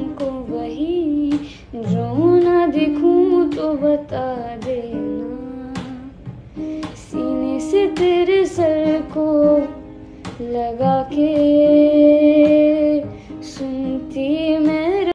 को वही, जो ना दिखूं तो बता देना। सीने से तेरे सर को लगा के